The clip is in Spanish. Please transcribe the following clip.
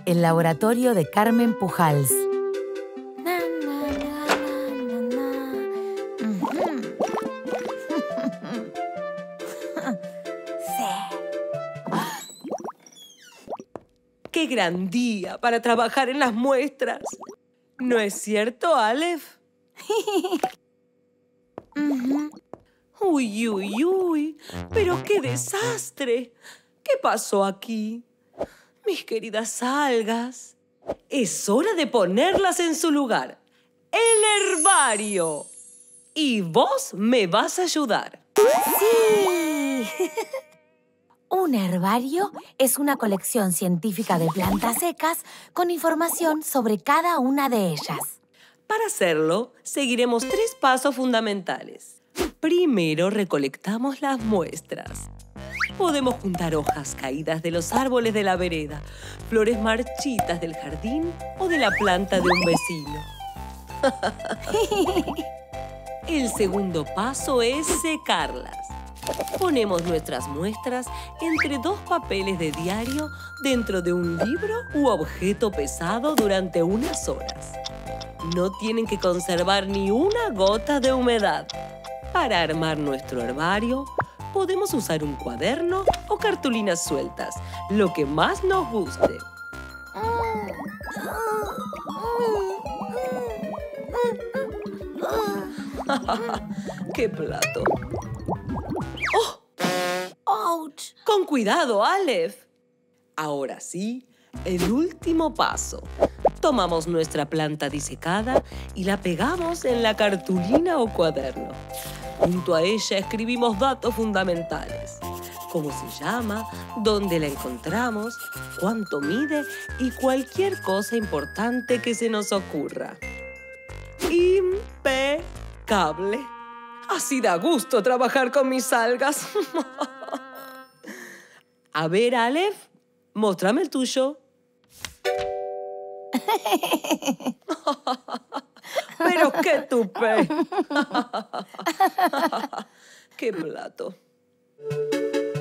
el laboratorio de Carmen Pujals. ¡Qué gran día para trabajar en las muestras! ¿No es cierto, Aleph? Uy, uy, uy. ¡Pero qué desastre! ¿Qué pasó aquí? Mis queridas algas. Es hora de ponerlas en su lugar. ¡El herbario! Y vos me vas a ayudar. ¡Sí! Un herbario es una colección científica de plantas secas con información sobre cada una de ellas. Para hacerlo, seguiremos 3 pasos fundamentales. Primero, recolectamos las muestras. Podemos juntar hojas caídas de los árboles de la vereda, flores marchitas del jardín o de la planta de un vecino. El segundo paso es secarlas. Ponemos nuestras muestras entre 2 papeles de diario dentro de un libro u objeto pesado durante unas horas. No tienen que conservar ni una gota de humedad. Para armar nuestro herbario, podemos usar un cuaderno o cartulinas sueltas, lo que más nos guste. ¡Qué plato! ¡Oh! ¡Ouch! ¡Con cuidado, Aleph! Ahora sí, el último paso. Tomamos nuestra planta disecada y la pegamos en la cartulina o cuaderno. Junto a ella escribimos datos fundamentales. Cómo se llama, dónde la encontramos, cuánto mide y cualquier cosa importante que se nos ocurra. ¡Impecable! Así da gusto trabajar con mis algas. A ver, Aleph, muéstrame el tuyo. ¡Pero qué tupé! ¡Qué plato!